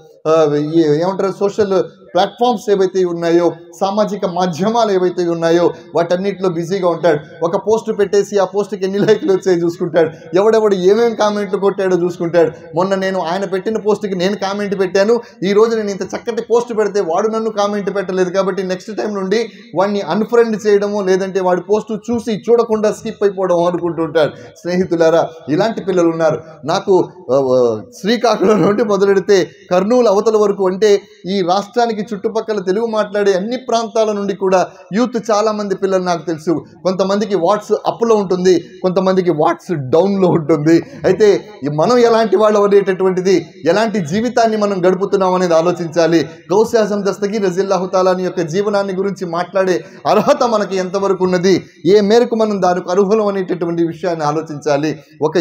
ఏమంటారు social platforms ఏవైతే ఉన్నాయో, సామాజిక మాధ్యమాలు ఏవైతే ఉన్నాయో వాటన్నిటిలో బిజీగా ఉంటాడు. ఒక పోస్ట్ పెట్టేసి ఆ పోస్ట్కి ఎన్ని లైక్లు వచ్చాయి చూసుకుంటాడు, ఎవడెవడు ఏమేమి కామెంట్లు కొట్టాడో చూసుకుంటాడు. మొన్న నేను ఆయన పెట్టిన పోస్ట్కి నేను కామెంట్ పెట్టాను, ఈ రోజు నేను ఇంత చక్కటి పోస్ట్ పెడితే వాడు నన్ను కామెంట్ పెట్టలేదు, కాబట్టి నెక్స్ట్ టైం నుండి వాడిని అన్ఫ్రెండ్ చేయడము, లేదంటే వాడి పోస్ట్ చూసి చూడకుండా స్కిప్ అయిపోవడం అనుకుంటుంటాడు. స్నేహితులారా, ఇలాంటి పిల్లలు ఉన్నారు. నాకు శ్రీకాకుళం నుండి మొదలెడితే కర్నూలు అవతల వరకు, అంటే ఈ రాష్ట్రానికి చుట్టుపక్కల తెలుగు మాట్లాడే అన్ని ప్రాంతాల నుండి కూడా యూత్ చాలా మంది పిల్లలు నాకు తెలుసు. కొంతమందికి వాట్స్ అప్లో ఉంటుంది, కొంతమందికి వాట్స్ డౌన్లో ఉంటుంది. అయితే మనం ఎలాంటి వాళ్ళు అనేటటువంటిది, ఎలాంటి జీవితాన్ని మనం గడుపుతున్నాం అనేది ఆలోచించాలి. గౌసే ఆజం దస్తగీర్ రజియల్లాహు తాలాని యొక్క జీవనాన్ని గురించి మాట్లాడే అర్హత మనకి ఎంతవరకు ఉన్నది, ఏ మేరకు మనం దానికి అర్హులం అనేటటువంటి విషయాన్ని ఆలోచించాలి. ఒక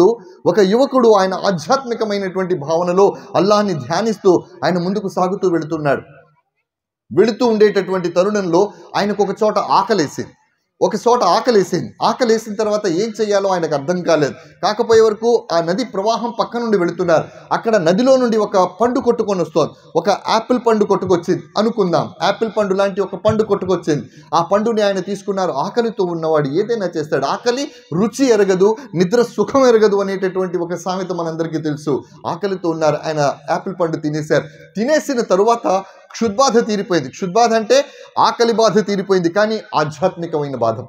యువకుడు ఆయన ఆధ్యాత్మికమైనటువంటి భావనలో అల్లాహ్ని ధ్యానిస్తూ ఆయన ముందుకు సాగుతూ వెళుతూ ఉండేటటువంటి తరుణంలో ఆయనకు ఒక చోట ఆకలేసింది. ఒక చోట ఆకలేసిన తర్వాత ఏం చేయాలో ఆయనకు అర్థం కాలేదు. కాకపోయే వరకు ఆ నది ప్రవాహం పక్క నుండి వెళుతున్నారు. అక్కడ నదిలో నుండి ఒక పండు కొట్టుకొని వస్తుంది. ఒక యాపిల్ పండు కొట్టుకొచ్చింది అనుకుందాం. యాపిల్ పండు లాంటి ఒక పండు కొట్టుకొచ్చింది. ఆ పండుని ఆయన తీసుకున్నారు. ఆకలితో ఉన్నవాడు ఏదైనా చేస్తాడు. ఆకలి రుచి ఎరగదు, నిద్ర సుఖం ఎరగదు అనేటటువంటి ఒక సామెత మనందరికీ తెలుసు. ఆకలితో ఉన్నారు, ఆయన యాపిల్ పండు తినేశారు. తినేసిన తరువాత క్షుద్బాధ తీరిపోయింది. క్షుద్బాధ అంటే ఆకలి బాధ తీరిపోయింది, కానీ ఆధ్యాత్మికమైన బాధ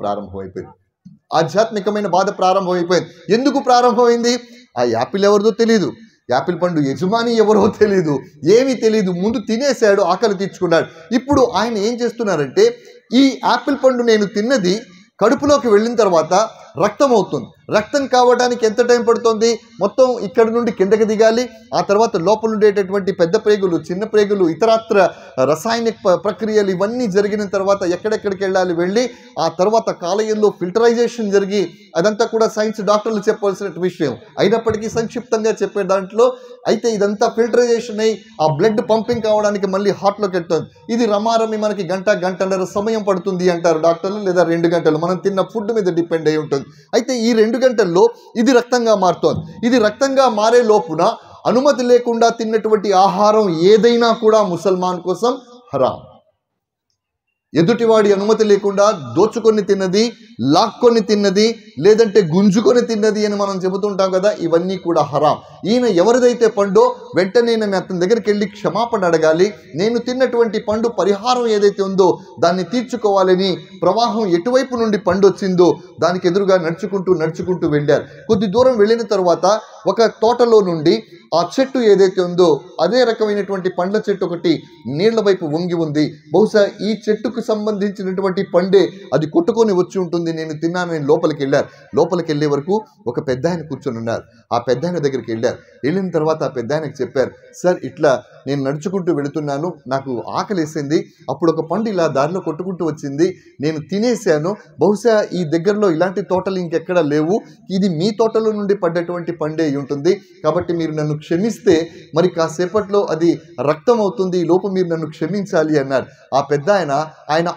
ప్రారంభమైపోయింది. ఎందుకు ప్రారంభమైంది? ఆ యాపిల్ ఎవరిదో తెలియదు, యాపిల్ పండు యజమాని ఎవరో తెలియదు, ఏమీ తెలియదు. ముందు తినేశాడు, ఆకలి తీర్చుకున్నాడు. ఇప్పుడు ఆయన ఏం చేస్తున్నారంటే, ఈ యాపిల్ పండు నేను తిన్నది కడుపులోకి వెళ్ళిన తర్వాత రక్తం అవుతుంది. రక్తం కావడానికి ఎంత టైం పడుతుంది? మొత్తం ఇక్కడ నుండి కిందకి దిగాలి. ఆ తర్వాత లోపల ఉండేటటువంటి పెద్ద ప్రేగులు, చిన్న ప్రేగులు, ఇతరత్ర రసాయనిక ప్రక్రియలు ఇవన్నీ జరిగిన తర్వాత ఎక్కడెక్కడికి వెళ్ళి ఆ తర్వాత కాలేయంలో ఫిల్టరైజేషన్ జరిగి, అదంతా కూడా సైన్స్ డాక్టర్లు చెప్పవలసిన విషయం అయినప్పటికీ సంక్షిప్తంగా చెప్పే దాంట్లో అయితే ఇదంతా ఫిల్టరైజేషన్ అయ్యి ఆ బ్లడ్ పంపింగ్ కావడానికి మళ్ళీ హార్ట్లోకి వెళ్తుంది. ఇది రమారమి మనకి గంటన్నర సమయం పడుతుంది అంటారు డాక్టర్లు, లేదా 2 గంటలు. మనం తిన్న ఫుడ్ మీద డిపెండ్ అయి ఉంటుంది. అయితే ఈ 2 గంటల్లో ఇది రక్తంగా మారుతోంది. ఇది రక్తంగా మారే లోపున అనుమతి లేకుండా తిన్నటువంటి ఆహారం ఏదైనా కూడా ముసల్మాన్ కోసం హరాం. ఎదుటివాడి అనుమతి లేకుండా దోచుకొని తిన్నది, లాక్కొని తిన్నది, లేదంటే గుంజుకొని తిన్నది అని మనం చెబుతుంటాం కదా, ఇవన్నీ కూడా హరాం. ఈయన ఎవరిదైతే పండో వెంటనే నేను అతని దగ్గరికి వెళ్ళి క్షమాపణ అడగాలి. నేను తిన్నటువంటి పండు పరిహారం ఏదైతే ఉందో దాన్ని తీర్చుకోవాలని ప్రవాహం ఎటువైపు నుండి పండు వచ్చిందో దానికి ఎదురుగా నడుచుకుంటూ వెళ్ళారు. కొద్ది దూరం వెళ్ళిన తర్వాత ఒక తోటలో నుండి ఆ చెట్టు ఏదైతే ఉందో అదే రకమైనటువంటి పండ్ల చెట్టు ఒకటి నీళ్ల వైపు వంగి ఉంది. బహుశా ఈ చెట్టుకు సంబంధించినటువంటి పండే అది కొట్టుకొని వచ్చి ఉంటుంది. నేను తిన్నాను. నేను లోపలికి వెళ్ళే వరకు ఒక పెద్ద ఆయన కూర్చొని ఉన్నారు. ఆ పెద్ద ఆయన దగ్గరికి వెళ్ళిన తర్వాత ఆ పెద్ద ఆయనకు చెప్పారు, సార్ ఇట్లా నేను నడుచుకుంటూ వెళుతున్నాను, నాకు ఆకలేసింది, అప్పుడు ఒక పండు ఇలా దారిలో కొట్టుకుంటూ వచ్చింది, నేను తినేశాను. బహుశా ఈ దగ్గరలో ఇలాంటి తోటలు ఇంకెక్కడా లేవు, ఇది మీ తోటలో నుండి పడ్డటువంటి పండే ఉంటుంది, కాబట్టి మీరు నన్ను క్షమిస్తే మరి కాసేపట్లో అది రక్తం అవుతుంది, ఈ లోపు మీరు నన్ను క్షమించాలి అన్నారు. ఆ పెద్ద ఆయన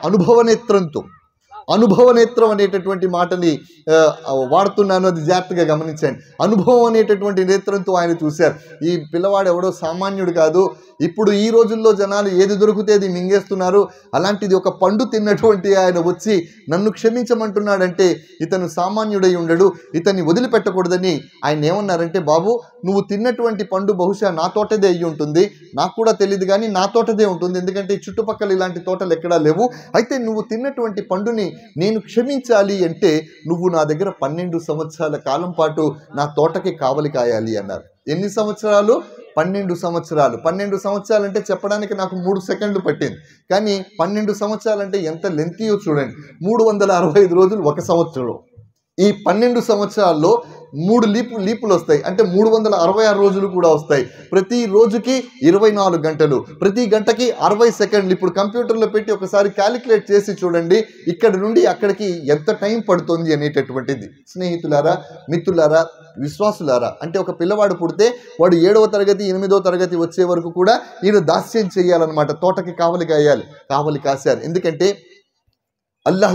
అనుభవ నేత్రం అనేటటువంటి మాటని వాడుతున్నాను, అది జాగ్రత్తగా గమనించండి. అనుభవం అనేటటువంటి నేత్రంతో ఆయన చూశారు. ఈ పిల్లవాడు ఎవడో సామాన్యుడు కాదు. ఇప్పుడు ఈ రోజుల్లో జనాలు ఏది దొరికితే అది మింగేస్తున్నారు. అలాంటిది ఒక పండు తిన్నటువంటి ఆయన వచ్చి నన్ను క్షమించమంటున్నాడంటే ఇతను సామాన్యుడై ఉండడు, ఇతన్ని వదిలిపెట్టకూడదని ఆయన ఏమన్నారంటే, బాబు నువ్వు తిన్నటువంటి పండు బహుశా నా తోటదే అయ్యి ఉంటుంది, నాకు కూడా తెలియదు కానీ నా తోటదే ఉంటుంది, ఎందుకంటే ఈ చుట్టుపక్కల ఇలాంటి తోటలు ఎక్కడా లేవు. అయితే నువ్వు తిన్నటువంటి పండుని నేను క్షమించాలి అంటే నువ్వు నా దగ్గర 12 సంవత్సరాల కాలం పాటు నా తోటకి కావలి కాయాలి అన్నారు. ఎన్ని సంవత్సరాలు? 12 సంవత్సరాలు. 12 సంవత్సరాలు అంటే చెప్పడానికి నాకు 3 సెకండ్లు పట్టింది, కానీ 12 సంవత్సరాలు అంటే ఎంత లెంతీయో చూడండి. 365 రోజులు ఒక సంవత్సరం. ఈ 12 సంవత్సరాల్లో 3 లీపులు వస్తాయి, అంటే 366 రోజులు కూడా వస్తాయి. ప్రతి రోజుకి 24 గంటలు, ప్రతి గంటకి 60 సెకండ్లు. ఇప్పుడు కంప్యూటర్లో పెట్టి ఒకసారి క్యాలిక్యులేట్ చేసి చూడండి, ఇక్కడ నుండి అక్కడికి ఎంత టైం పడుతుంది అనేటటువంటిది. స్నేహితులారా, మిత్రులారా, విశ్వాసులారా, అంటే ఒక పిల్లవాడు పుడితే వాడు 7వ తరగతి 8వ తరగతి వచ్చే వరకు కూడా ఈయన దాస్యం చేయాలన్నమాట. తోటకి కావలి కాశారు. ఎందుకంటే అల్లాహ్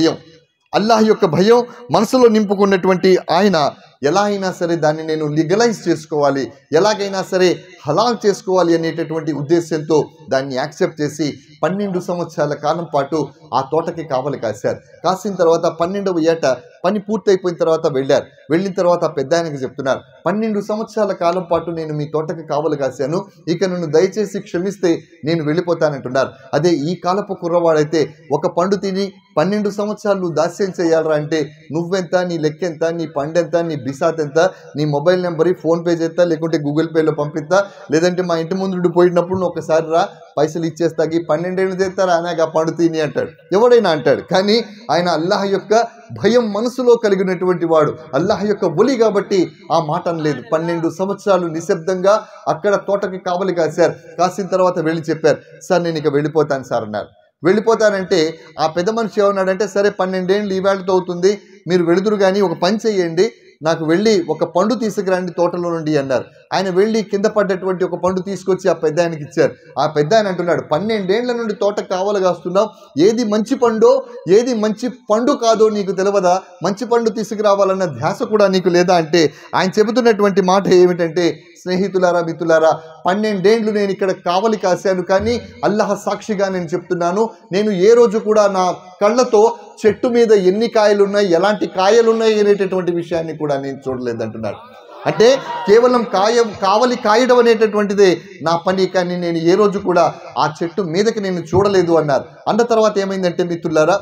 యొక్క భయం మనసులో నింపుకున్నటువంటి ఆయన ఎలా అయినా సరే దాన్ని నేను లీగలైజ్ చేసుకోవాలి, ఎలాగైనా సరే హలాల్ చేసుకోవాలి అనేటటువంటి ఉద్దేశంతో దాన్ని యాక్సెప్ట్ చేసి 12 సంవత్సరాల కాలం పాటు ఆ తోటకి కావలి కాసిన తర్వాత 12వ ఏట పని పూర్తయిపోయిన తర్వాత వెళ్ళిన తర్వాత పెద్ద ఆయనకి చెప్తున్నారు, 12 సంవత్సరాల కాలం పాటు నేను మీ తోటకి కావలి కాశాను, ఇక నన్ను దయచేసి క్షమిస్తే నేను వెళ్ళిపోతానంటున్నారు. అదే ఈ కాలపు కుర్రవాడైతే ఒక పండు తిని 12 సంవత్సరాలు దాస్యం చేయాలరా అంటే నువ్వెంత, నీ లెక్క ఎంత, నీ పండెంత, నీ బిసాత్ ఎంత, నీ మొబైల్ నెంబర్ ఫోన్పే చేస్తా, లేకుంటే గూగుల్ పేలో పంపిస్తా, లేదంటే మా ఇంటి ముందు పోయినప్పుడు నువ్వు ఒకసారి రా పైసలు ఇచ్చేస్తాకి 12 ఏళ్ళు చేస్తారు ఆయన పండు తిని అంటాడు, ఎవడైనా అంటాడు. కానీ ఆయన అల్లాహ్ యొక్క భయం మనసులో కలిగినటువంటి వాడు, అల్లాహ్ యొక్క ఒలి కాబట్టి ఆ మాట అనలేదు. 12 సంవత్సరాలు నిశ్శబ్దంగా అక్కడ తోటకి కావలి కాసిన తర్వాత వెళ్ళి చెప్పారు, సార్ నేను ఇక వెళ్ళిపోతాను సార్ అన్నారు. వెళ్ళిపోతానంటే ఆ పెద్ద మనిషి ఏమన్నాడంటే, సరే 12 ఏళ్ళు ఈవేళతో అవుతుంది, మీరు వెళుదురు కానీ ఒక పని చెయ్యండి, నాకు వెళ్ళి ఒక పండు తీసుకురండి తోటలో నుండి అన్నారు. ఆయన వెళ్ళి కింద పడ్డటువంటి ఒక పండు తీసుకొచ్చి ఆ పెద్ద ఆయనకి ఇచ్చారు. ఆ పెద్ద ఆయన అంటున్నాడు, 12 ఏళ్ల నుండి తోట కావలి కాస్తున్నావు, ఏది మంచి పండో ఏది మంచి పండు కాదో నీకు తెలియదా? మంచి పండు తీసుకురావాలన్న ధ్యాస కూడా నీకు లేదా అంటే ఆయన చెబుతున్నటువంటి మాట ఏమిటంటే, స్నేహితులారా, మిత్రులారా, 12 ఏళ్లు నేను ఇక్కడ కావలి కాశాను, కానీ అల్లాహ్ సాక్షిగా నేను చెప్తున్నాను, నేను ఏ రోజు కూడా నా కళ్ళతో చెట్టు మీద ఎన్ని కాయలున్నాయి, ఎలాంటి కాయలున్నాయి అనేటటువంటి విషయాన్ని కూడా నేను చూడలేదంటున్నాడు. అంటే కేవలం కావలి కాయడం అనేటటువంటిదే నా పని, కానీ నేను ఏ రోజు కూడా ఆ చెట్టు మీదకి నేను చూడలేదు అన్నారు. అన్న తర్వాత ఏమైందంటే మిత్రులారా,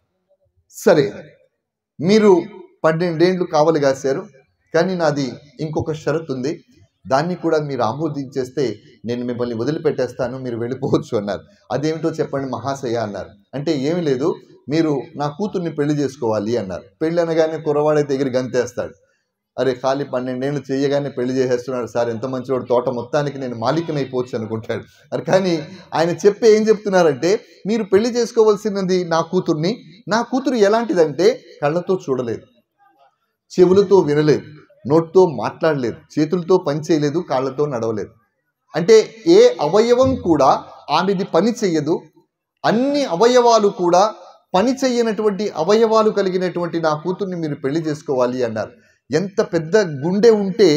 సరే మీరు 12 ఏళ్లు కావలి కాశారు, కానీ నాది ఇంకొక షరతు ఉంది, దాన్ని కూడా మీరు ఆమోదించేస్తే నేను మిమ్మల్ని వదిలిపెట్టేస్తాను, మీరు వెళ్ళిపోవచ్చు అన్నారు. అదేమిటో చెప్పండి మహాశయ అన్నారు. అంటే ఏమి లేదు, మీరు నా కూతుర్ని పెళ్లి చేసుకోవాలి అన్నారు. పెళ్ళి అనగానే కుర్రవాడైతే ఎగిరి గంతేస్తాడు. అరే ఖాళీ 12 ఏళ్ళు చేయగానే పెళ్లి చేసేస్తున్నాడు సార్, ఎంత మంచివాడు, తోట మొత్తానికి నేను మాలికనైపోవచ్చు అనుకుంటాడు. అది కానీ ఆయన ఏం చెప్తున్నారంటే, మీరు పెళ్లి చేసుకోవాల్సినది నా కూతుర్ని. నా కూతురు ఎలాంటిదంటే కళ్ళతో చూడలేదు, చెవులతో వినలేదు, నోటితో మాట్లాడలేదు, చేతులతో పని చేయలేదు, కాళ్ళతో నడవలేదు. అంటే ఏ అవయవం కూడా ఆమెది పని చెయ్యదు. అన్ని అవయవాలు కూడా పని చెయ్యనటువంటి అవయవాలు కలిగినటువంటి నా కూతుర్ని మీరు పెళ్లి చేసుకోవాలి అన్నారు. ఎంత పెద్ద గుండె ఉంటే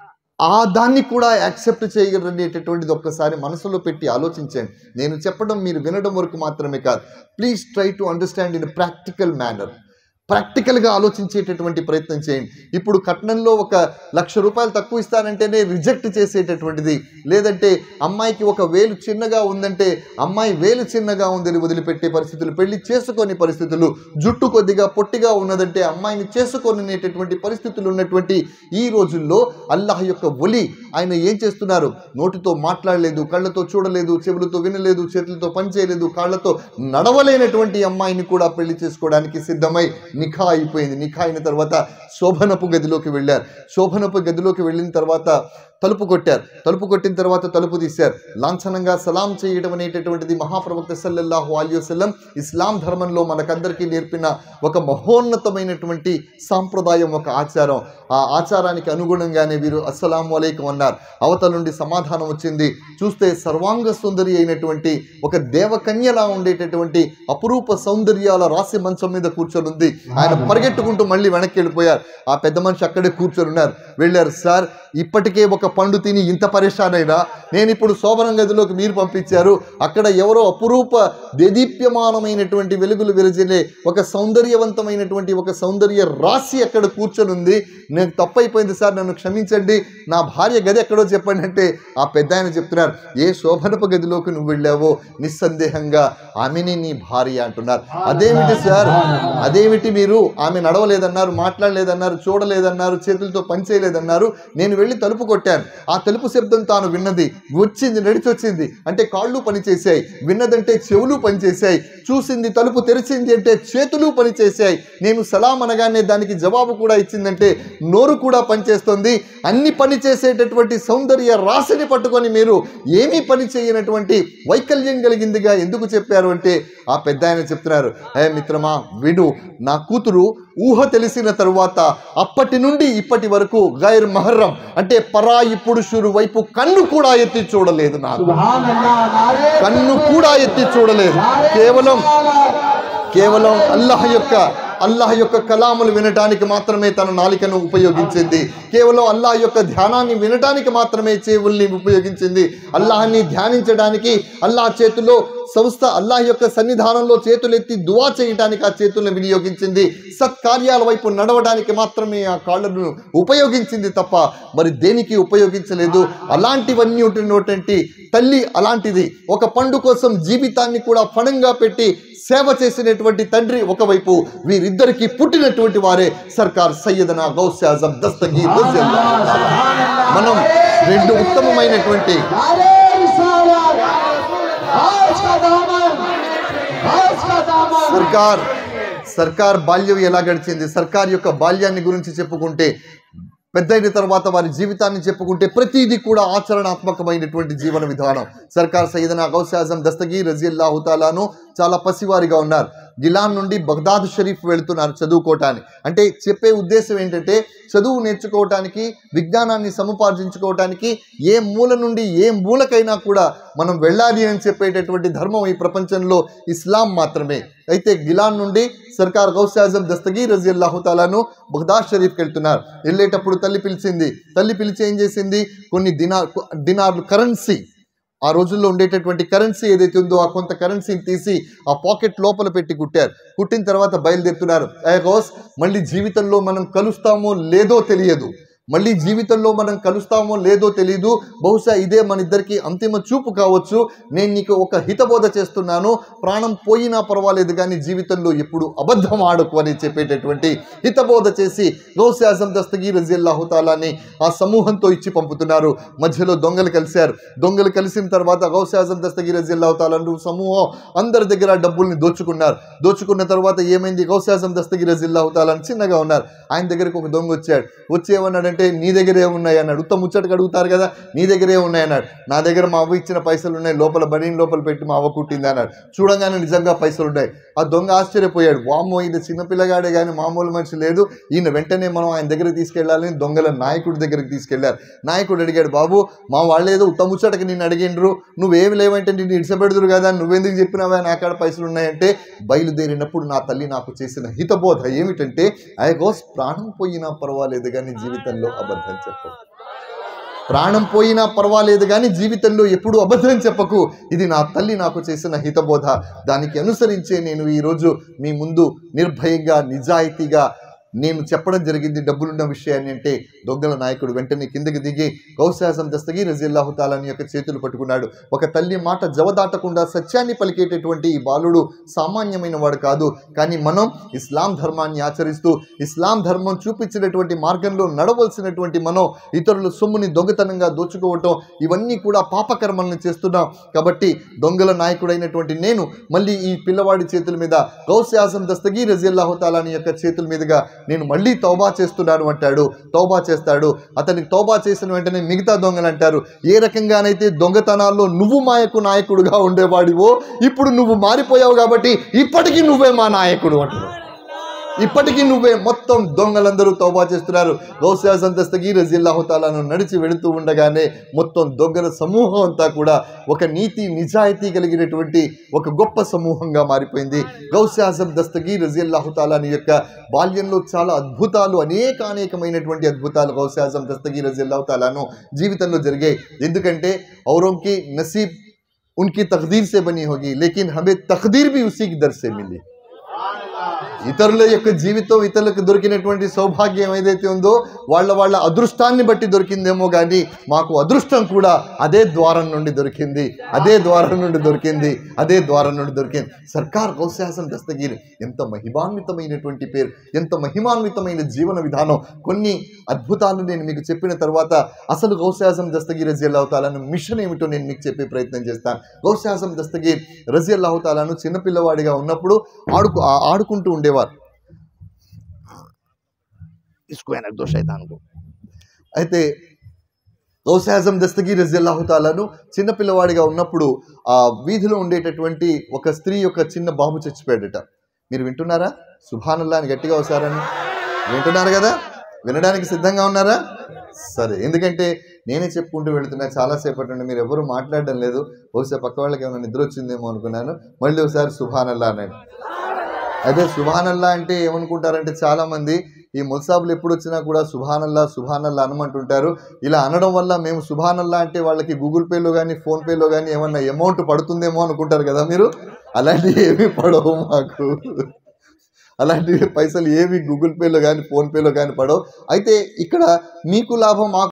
ఆ దాన్ని కూడా యాక్సెప్ట్ చేయగలనేటటువంటిది ఒక్కసారి మనసులో పెట్టి ఆలోచించండి. నేను చెప్పడం మీరు వినడం వరకు మాత్రమే కాదు, please try to understand in practical manner. ప్రాక్టికల్గా ఆలోచించేటటువంటి ప్రయత్నం చేయండి. ఇప్పుడు కట్నంలో 1,00,000 రూపాయలు తక్కువ ఇస్తానంటేనే రిజెక్ట్ చేసేటటువంటిది, లేదంటే అమ్మాయికి 1,000 చిన్నగా ఉందంటే అమ్మాయి 1,000 చిన్నగా ఉందని వదిలిపెట్టే పరిస్థితులు, పెళ్లి చేసుకొని పరిస్థితులు, జుట్టు కొద్దిగా పొట్టిగా ఉన్నదంటే అమ్మాయిని చేసుకొనేటటువంటి పరిస్థితులు ఉన్నటువంటి ఈ రోజుల్లో అల్లాహ్ యొక్క ఒలి ఆయన ఏం చేస్తున్నారు? నోటితో మాట్లాడలేదు, కళ్ళతో చూడలేదు, చెవులతో వినలేదు, చేతులతో పని చేయలేదు, కాళ్లతో నడవలేనటువంటి అమ్మాయిని కూడా పెళ్లి చేసుకోవడానికి సిద్ధమై నిఖా అయిపోయింది. నిఖా అయిన తర్వాత శోభనపు గదిలోకి వెళ్ళారు. శోభనపు గదిలోకి వెళ్ళిన తర్వాత తలుపు కొట్టారు. తలుపు కొట్టిన తర్వాత తలుపు తీశారు. లాంఛనంగా సలాం చేయడం అనేటటువంటిది మహాప్రవక్త సల్లల్లాహు అలైహి వసల్లం ఇస్లాం ధర్మంలో మనకందరికీ నేర్పిన ఒక మహోన్నతమైనటువంటి సాంప్రదాయం, ఒక ఆచారం. ఆ ఆచారానికి అనుగుణంగానే వీరు అస్సలాము అలైకుం అన్నారు. అవతల నుండి సమాధానం వచ్చింది. చూస్తే సర్వాంగ సుందరి అయినటువంటి ఒక దేవకన్యలా ఉండేటటువంటి అపురూప సౌందర్యాల రాశి మంచం మీద కూర్చొని ఉంది. ఆయన పరిగెట్టుకుంటూ మళ్ళీ వెనక్కి వెళ్ళిపోయారు. ఆ పెద్ద మనిషి అక్కడే కూర్చొని ఉన్నారు. వెళ్ళారు, సార్ ఇప్పటికే ఒక పండు తిని ఇంత పరేషాన్ అయినా నేను ఇప్పుడు శోభనం గదిలోకి మీరు పంపించారు, అక్కడ ఎవరో అపురూప దేదీప్యమానమైనటువంటి వెలుగులు విరజిల్లే ఒక సౌందర్యవంతమైనటువంటి ఒక సౌందర్య రాశి అక్కడ కూర్చొని ఉంది, నేను తప్పైపోయింది సార్, నన్ను క్షమించండి, నా భార్య గది ఎక్కడో చెప్పండి అంటే ఆ పెద్ద ఆయన చెప్తున్నారు, ఏ శోభనపు గదిలోకి నువ్వు వెళ్ళావో నిస్సందేహంగా ఆమెనే నీ భార్య అంటున్నారు. అదేమిటి సార్, అదేమిటి మీరు ఆమె నడవలేదన్నారు, మాట్లాడలేదన్నారు, చూడలేదన్నారు, చేతులతో పని చేయలేదన్నారు, నేను వెళ్ళి తలుపు కొట్టాను, ఆ తలుపు శబ్దం తాను విన్నది, వచ్చింది, నడిచొచ్చింది అంటే కాళ్ళు పనిచేశాయి, విన్నదంటే చెవులు పనిచేశాయి, చూసింది, తలుపు తెరిచింది అంటే చేతులు పనిచేశాయి, నేను సలాం అనగానే దానికి జవాబు కూడా ఇచ్చిందంటే నోరు కూడా పనిచేస్తుంది. అన్ని పని చేసేటటువంటి సౌందర్య రాశిని పట్టుకొని మీరు ఏమీ పని చేయనటువంటి వైకల్యం కలిగిందిగా ఎందుకు చెప్పారు అంటే ఆ పెద్ద ఆయన చెప్తున్నారు, మిత్రమా విను, నా కూతురు ఊహ తెలిసిన తరువాత అప్పటి నుండి ఇప్పటి వరకు గైర్ మహర్రం అంటే పరాయి పురుషుడు వైపు కన్ను కూడా ఎత్తి చూడలేదు, నాకు కన్ను కూడా ఎత్తి చూడలేదు. కేవలం అల్లాహ్ యొక్క కలాములు వినటానికి మాత్రమే తన నాలికను ఉపయోగించింది, కేవలం అల్లాహ్ యొక్క ధ్యానాన్ని వినటానికి మాత్రమే చెవుల్ని ఉపయోగించింది, అల్లాహ్ని ధ్యానించడానికి అల్లాహ్ చేతిలో అల్లాహ్ యొక్క సన్నిధానంలో చేతులెత్తి దువా చేయడానికి ఆ చేతులను వినియోగించింది, సత్కార్యాల వైపు నడవడానికి మాత్రమే ఆ కాళ్ళను ఉపయోగించింది తప్ప మరి దేనికి ఉపయోగించలేదు. అలాంటివన్నీ ఉన్నటువంటి తల్లి అలాంటిది, ఒక పండు కోసం జీవితాన్ని కూడా ఫణంగా పెట్టి సేవ చేసినటువంటి తండ్రి ఒకవైపు, వీరిద్దరికి పుట్టినటువంటి వారే సర్కార్ సయ్యదనా గౌస్ ఆజం దస్తగీర్ రజియల్లాహు తఆలా. మనం రెండు ఉత్తమమైనటువంటి సర్కార్ బాల్యం ఎలా గడిచింది, సర్కార్ యొక్క బాల్యాన్ని గురించి చెప్పుకుంటే, పెద్దయిన తర్వాత వారి జీవితాన్ని చెప్పుకుంటే ప్రతిదీ కూడా ఆచరణాత్మకమైనటువంటి జీవన విధానం. సర్కార్ సయ్యదనా గౌస్ ఆజం దస్తగీర్ రజియల్లాహు తఆలాను చాలా పసివారిగా ఉన్నారు. గిలాన్ నుండి బగ్దాద్ షరీఫ్ వెళుతున్నారు చదువుకోవటానికి. అంటే చెప్పే ఉద్దేశం ఏంటంటే చదువు నేర్చుకోవటానికి, విజ్ఞానాన్ని సముపార్జించుకోవటానికి ఏ మూల నుండి ఏ మూలకైనా కూడా మనం వెళ్ళాలి అని చెప్పేటటువంటి ధర్మం ఈ ప్రపంచంలో ఇస్లాం మాత్రమే. అయితే గిలాన్ నుండి సర్కార్ గౌస్ ఆజం దస్తగీర్ రజియల్లాహు తాలాను బగ్దాద్ షరీఫ్కి వెళ్తున్నారు. వెళ్ళేటప్పుడు తల్లి పిలిచింది. తల్లి పిలిచి ఏం చేసింది, కొన్ని దినార్లు కరెన్సీ, ఆ రోజుల్లో ఉండేటటువంటి కరెన్సీ ఏదైతే ఉందో ఆ కొంత కరెన్సీని తీసి ఆ పాకెట్ లోపల పెట్టి కుట్టారు. కుట్టిన తర్వాత బయలుదేరుతున్నారు. గౌస్, మళ్ళీ జీవితంలో మనం కలుస్తామో లేదో తెలియదు, మళ్ళీ జీవితంలో మనం కలుస్తామో లేదో తెలియదు, బహుశా ఇదే మన ఇద్దరికి అంతిమ చూపు కావచ్చు. నేను నీకు ఒక హితబోధ చేస్తున్నాను, ప్రాణం పోయినా పర్వాలేదు కానీ జీవితంలో ఎప్పుడు అబద్ధం ఆడకు అని చెప్పేటటువంటి హితబోధ చేసి గౌస్ ఆజం దస్తగీర్ రజియల్లాహు తాలాని ఆ సమూహంతో ఇచ్చి పంపుతున్నారు. మధ్యలో దొంగలు కలిశారు. దొంగలు కలిసిన తర్వాత గౌస్ ఆజం దస్తగీర్ రజియల్లాహు తాలాను సమూహం అందరి దగ్గర డబ్బుల్ని దోచుకున్నారు. దోచుకున్న తర్వాత ఏమైంది, గౌస్ ఆజం దస్తగీర్ రజియల్లాహు తాలాని చిన్నగా ఉన్నారు. ఆయన దగ్గరకు ఒక దొంగ వచ్చాడు. వచ్చి ఏమన్నాడంటే, నీ దగ్గరే ఉన్నాయి అన్నాడు. ఉత్త ముచ్చటకు అడుగుతారు కదా, నీ దగ్గరే ఉన్నాయి అన్నాడు. నా దగ్గర మా అవ్వ ఇచ్చిన పైసలు ఉన్నాయి, లోపల బనీన్ లోపల పెట్టి మా అవ్వ కుట్టింది అన్నాడు. చూడంగానే నిజంగా పైసలు ఉన్నాయి. ఆ దొంగ ఆశ్చర్యపోయాడు. వామ్మో, ఇది చిన్నపిల్లగాడే కానీ మామూలు మనిషి లేదు, ఈయన వెంటనే మనం ఆయన దగ్గరికి తీసుకెళ్ళాలని దొంగల నాయకుడి దగ్గరికి తీసుకెళ్లారు. నాయకుడు అడిగాడు, బాబు మా వాళ్ళేదో ఉత్త ముచ్చటకి నిన్ను అడిగిండ్రు, నువ్వేమి లేవంటే నిన్ను ఇడిసపెడుదురు కదా, నువ్వెందుకు చెప్పినావా నా కాడ పైసలు ఉన్నాయంటే, బయలుదేరినప్పుడు నా తల్లి నాకు చేసిన హితబోధ ఏమిటంటే, గౌస్, ప్రాణం పోయినా పర్వాలేదు కానీ జీవితంలో అబద్ధం చెప్పకు. ప్రాణం పోయినా పర్వాలేదు కానీ జీవితంలో ఎప్పుడు అబద్ధం చెప్పకు. ఇది నా తల్లి నాకు చేసిన హితబోధ. దానికి అనుసరించే నేను ఈరోజు మీ ముందు నిర్భయంగా నిజాయితీగా నేను చెప్పడం జరిగింది డబ్బులున్న విషయాన్ని. అంటే దొంగల నాయకుడు వెంటనే కిందకి దిగి గౌస్ ఆజం దస్తగీర్ రజియల్లాహు తాలాని యొక్క చేతులు పట్టుకున్నాడు. ఒక తల్లి మాట జవదాటకుండా సత్యాన్ని పలికేటటువంటి ఈ బాలుడు సామాన్యమైన వాడు కాదు. కానీ మనం ఇస్లాం ధర్మాన్ని ఆచరిస్తూ ఇస్లాం ధర్మం చూపించినటువంటి మార్గంలో నడవలసినటువంటి మనం ఇతరుల సొమ్ముని దొంగతనంగా దోచుకోవటం, ఇవన్నీ కూడా పాపకర్మలను చేస్తున్నాం. కాబట్టి దొంగల నాయకుడైనటువంటి నేను మళ్ళీ ఈ పిల్లవాడి చేతుల మీద గౌస్ ఆజం దస్తగీర్ రజియల్లాహు తాలాని యొక్క చేతుల మీదుగా నేను మళ్ళీ తౌబా చేస్తున్నాను అంటాడు. తౌబా చేస్తాడు. అతనికి తౌబా చేసిన వెంటనే మిగతా దొంగలు అంటారు, ఏ రకంగానైతే దొంగతనాల్లో నువ్వు మాయకు నాయకుడుగా ఉండేవాడివో ఇప్పుడు నువ్వు మారిపోయావు కాబట్టి ఇప్పటికీ నువ్వే మా నాయకుడు అంటున్నావు. ఇప్పటికీ నువ్వే. మొత్తం దొంగలందరూ తౌబా చేస్తున్నారు. గౌస్ ఆజం దస్తగీర్ రజియల్లాహు తాలాను నడిచి వెళుతూ ఉండగానే మొత్తం దొంగల సమూహం అంతా కూడా ఒక నీతి నిజాయితీ కలిగినటువంటి ఒక గొప్ప సమూహంగా మారిపోయింది. గౌస్ ఆజం దస్తగీర్ రజియల్లాహు తాలాని యొక్క బాల్యంలో చాలా అద్భుతాలు, అనేకమైనటువంటి అద్భుతాలు గౌస్ ఆజం దస్తగీర్ రజియల్లాహు తాలాను జీవితంలో జరిగాయి. ఎందుకంటే औरों की नसीब उनकी तकदीर से बनी होगी, लेकिन हमें तकदीर भी उसी की दर से मिली. ఇతరుల యొక్క జీవితం ఇతరులకు దొరికినటువంటి సౌభాగ్యం ఏదైతే ఉందో వాళ్ళ అదృష్టాన్ని బట్టి దొరికిందేమో కానీ మాకు అదృష్టం కూడా అదే ద్వారం నుండి దొరికింది, అదే ద్వారం నుండి దొరికింది, అదే ద్వారం నుండి దొరికింది. సర్కార్ గౌస్ ఆజం దస్తగీర్ ఎంత మహిమాన్వితమైనటువంటి పేరు, ఎంత మహిమాన్వితమైన జీవన విధానం. కొన్ని అద్భుతాలు నేను మీకు చెప్పిన తర్వాత అసలు గౌస్ ఆజం దస్తగీర్ రజియల్లాహు తాలాను మిషన్ ఏమిటో నేను మీకు చెప్పే ప్రయత్నం చేస్తాను. గౌస్ ఆజం దస్తగీర్ రజియల్లాహు తాలాను చిన్నపిల్లవాడిగా ఉన్నప్పుడు ఆడుకుంటూ ఉండేవారు. అయితే గౌస్ ఆజం దస్తగీర్ రజియల్లాహు తాలాను చిన్నపిల్లవాడిగా ఉన్నప్పుడు ఆ వీధిలో ఉండేటటువంటి ఒక స్త్రీ యొక్క చిన్న బాబు చచ్చిపోయాడట. మీరు వింటున్నారా? సుబ్హానల్లాహ్ అని గట్టిగా ఒకసారని వింటున్నారు కదా? వినడానికి సిద్ధంగా ఉన్నారా? సరే, ఎందుకంటే నేనే చెప్పుకుంటూ వెళుతున్నా చాలాసేపటి నుండి మీరు ఎవరు మాట్లాడడం లేదు. బహుశా పక్క వాళ్ళకి ఏమైనా నిద్ర వచ్చిందేమో అనుకున్నాను. మళ్ళీ ఒకసారి సుబ్హానల్లాహ్ అనండి. అదే సుబ్హానల్లాహ్ అంటే ఏమనుకుంటారంటే చాలామంది ఈ ముల్సాబులు ఎప్పుడు వచ్చినా కూడా సుబ్హానల్లాహ్ సుబ్హానల్లాహ్ అనమంటుంటారు. ఇలా అనడం వల్ల మేము సుబ్హానల్లాహ్ అంటే వాళ్ళకి గూగుల్ పేలో కానీ ఫోన్పేలో కానీ ఏమన్నా అమౌంట్ పడుతుందేమో అనుకుంటారు కదా మీరు. అలాంటివి ఏమీ పడవు మాకు. అలాంటివి పైసలు ఏమి గూగుల్ పేలో కానీ ఫోన్పేలో కానీ పడవు. అయితే ఇక్కడ మీకు లాభం, మాకు